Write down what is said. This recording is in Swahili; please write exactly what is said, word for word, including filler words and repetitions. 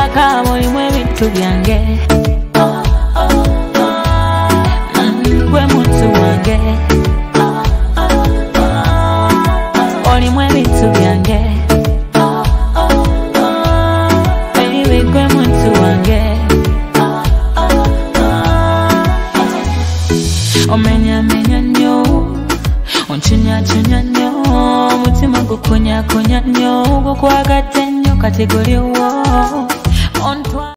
Mpaka mulimu ebintu byange. Gwe muntu wange. Olimu ebintu byange. Baby gwe muntu wange. Omenya menya nyo, onchunya chunya nyo, mutima gukonya konya nyo, gukwagadde nnyo kati guli wo.